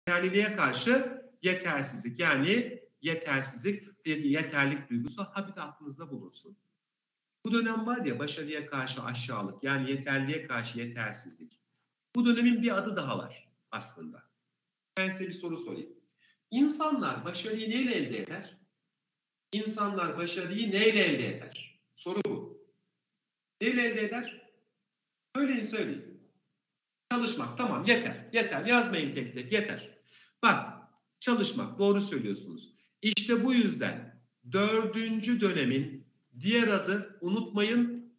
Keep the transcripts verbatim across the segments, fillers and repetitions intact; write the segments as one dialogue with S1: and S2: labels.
S1: Yeterliliğe karşı yetersizlik. Yani yetersizlik, bir yeterlik duygusu. Ha bir de aklınızda bulunsun. Bu dönem var ya, başarıya karşı aşağılık, yani yeterliğe karşı yetersizlik. Bu dönemin bir adı daha var aslında. Ben size bir soru sorayım. İnsanlar başarıyı neyle elde eder? İnsanlar başarıyı neyle elde eder? Soru bu. Neyle elde eder? Söyleyin söyleyin. Çalışmak. Tamam, yeter. Yeter. Yazmayın tek tek. Yeter. Bak, çalışmak. Doğru söylüyorsunuz. İşte bu yüzden dördüncü dönemin diğer adı, unutmayın,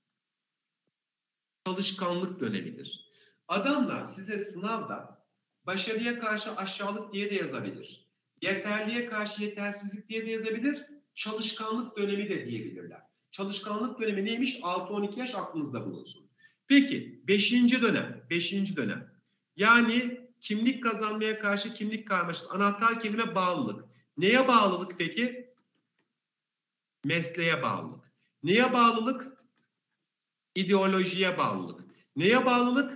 S1: çalışkanlık dönemidir. Adamlar size sınavda başarıya karşı aşağılık diye de yazabilir. Yeterliğe karşı yetersizlik diye de yazabilir. Çalışkanlık dönemi de diyebilirler. Çalışkanlık dönemi neymiş? altı on iki yaş, aklınızda bulunsun. Peki beşinci dönem. beşinci dönem. Yani kimlik kazanmaya karşı kimlik karmaşası. Anahtar kelime bağlılık. Neye bağlılık peki? Mesleğe bağlılık. Neye bağlılık? İdeolojiye bağlılık. Neye bağlılık?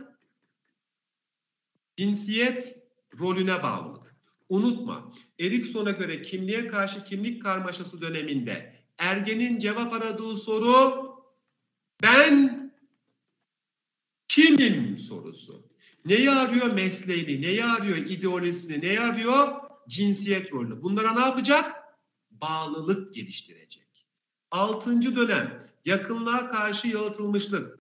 S1: Cinsiyet rolüne bağlılık. Unutma, Erikson'a göre kimliğe karşı kimlik karmaşası döneminde ergenin cevap aradığı soru ben kimim sorusu. Neyi arıyor? Mesleğini. Neyi arıyor? İdeolojisini. Neyi arıyor? Cinsiyet rolünü. Bunlara ne yapacak? Bağlılık geliştirecek. Altıncı dönem yakınlığa karşı yalıtılmışlık.